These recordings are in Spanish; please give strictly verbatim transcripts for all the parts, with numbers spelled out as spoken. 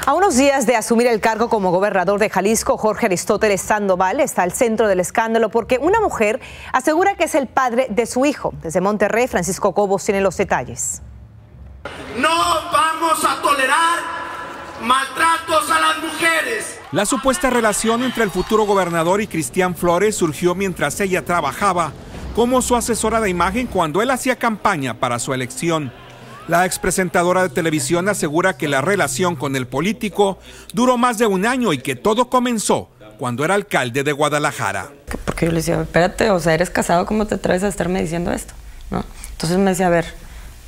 A unos días de asumir el cargo como gobernador de Jalisco, Jorge Aristóteles Sandoval está al centro del escándalo porque una mujer asegura que es el padre de su hijo. Desde Monterrey, Francisco Cobos tiene los detalles. No vamos a tolerar maltratos a las mujeres. La supuesta relación entre el futuro gobernador y Cristian Flores surgió mientras ella trabajaba como su asesora de imagen cuando él hacía campaña para su elección. La expresentadora de televisión asegura que la relación con el político duró más de un año y que todo comenzó cuando era alcalde de Guadalajara. Porque yo le decía, espérate, o sea, eres casado, ¿cómo te atreves a estarme diciendo esto? ¿No? Entonces me decía, a ver,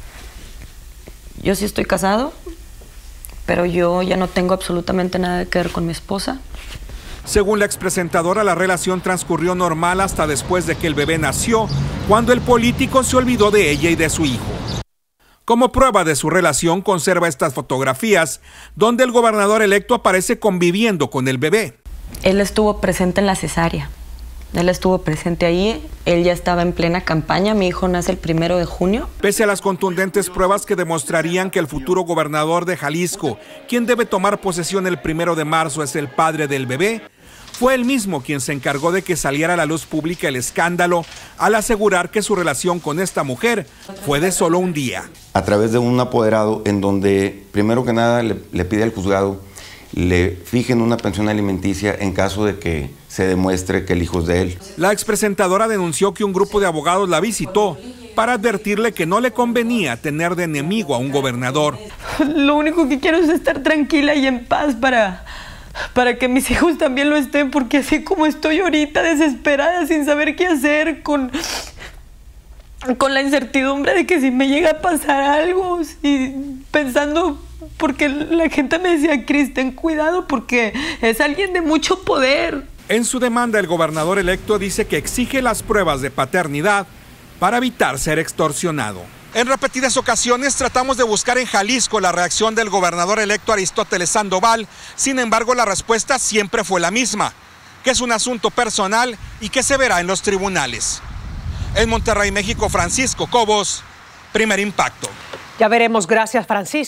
yo sí estoy casado, pero yo ya no tengo absolutamente nada que ver con mi esposa. Según la expresentadora, la relación transcurrió normal hasta después de que el bebé nació, cuando el político se olvidó de ella y de su hijo. Como prueba de su relación, conserva estas fotografías donde el gobernador electo aparece conviviendo con el bebé. Él estuvo presente en la cesárea. Él estuvo presente ahí, él ya estaba en plena campaña, mi hijo nace el primero de junio. Pese a las contundentes pruebas que demostrarían que el futuro gobernador de Jalisco, quien debe tomar posesión el primero de marzo, es el padre del bebé, fue él mismo quien se encargó de que saliera a la luz pública el escándalo al asegurar que su relación con esta mujer fue de solo un día. A través de un apoderado en donde, primero que nada, le, le pide al juzgado le fijen una pensión alimenticia en caso de que se demuestre que el hijo es de él. La expresentadora denunció que un grupo de abogados la visitó para advertirle que no le convenía tener de enemigo a un gobernador. Lo único que quiero es estar tranquila y en paz para... para que mis hijos también lo estén, porque así como estoy ahorita desesperada, sin saber qué hacer, con, con la incertidumbre de que si me llega a pasar algo, y pensando, porque la gente me decía, Cris, ten cuidado porque es alguien de mucho poder. En su demanda, el gobernador electo dice que exige las pruebas de paternidad para evitar ser extorsionado. En repetidas ocasiones tratamos de buscar en Jalisco la reacción del gobernador electo Aristóteles Sandoval. Sin embargo, la respuesta siempre fue la misma, que es un asunto personal y que se verá en los tribunales. En Monterrey, México, Francisco Cobos, Primer Impacto. Ya veremos, gracias Francisco.